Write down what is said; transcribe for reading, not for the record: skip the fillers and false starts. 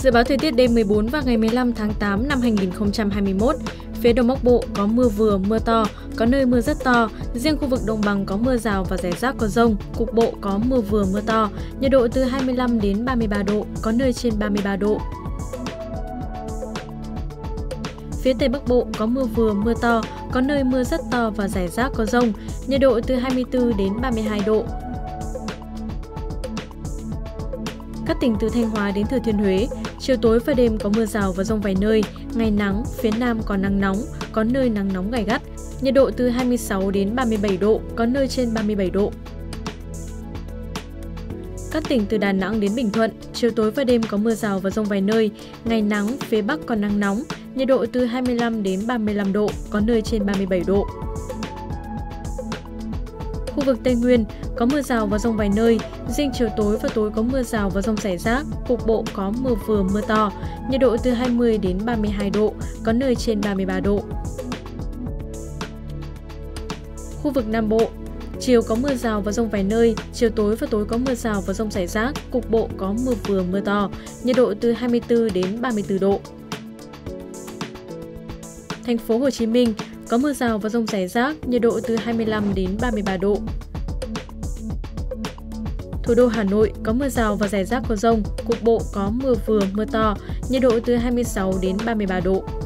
Dự báo thời tiết đêm 14 và ngày 15 tháng 8 năm 2021, phía Đông Bắc Bộ có mưa vừa, mưa to, có nơi mưa rất to, riêng khu vực Đồng bằng có mưa rào và rải rác có dông, cục bộ có mưa vừa, mưa to, nhiệt độ từ 25 đến 33 độ, có nơi trên 33 độ. Phía Tây Bắc Bộ có mưa vừa, mưa to, có nơi mưa rất to và rải rác có dông, nhiệt độ từ 24 đến 32 độ. Các tỉnh từ Thanh Hóa đến Thừa Thiên Huế, chiều tối và đêm có mưa rào và dông vài nơi, ngày nắng, phía Nam có nắng nóng, có nơi nắng nóng gay gắt, nhiệt độ từ 26 đến 37 độ, có nơi trên 37 độ. Các tỉnh từ Đà Nẵng đến Bình Thuận, chiều tối và đêm có mưa rào và dông vài nơi, ngày nắng, phía Bắc có nắng nóng, nhiệt độ từ 25 đến 35 độ, có nơi trên 37 độ. Khu vực Tây Nguyên có mưa rào và dông vài nơi, riêng chiều tối và tối có mưa rào và dông rải rác, cục bộ có mưa vừa mưa to, nhiệt độ từ 20 đến 32 độ, có nơi trên 33 độ. Khu vực Nam Bộ, chiều có mưa rào và dông vài nơi, chiều tối và tối có mưa rào và dông rải rác, cục bộ có mưa vừa mưa to, nhiệt độ từ 24 đến 34 độ. Thành phố Hồ Chí Minh có mưa rào và dông rải rác, nhiệt độ từ 25 đến 33 độ. Thủ đô Hà Nội có mưa rào và rải rác có dông, cục bộ có mưa vừa mưa to, nhiệt độ từ 26 đến 33 độ.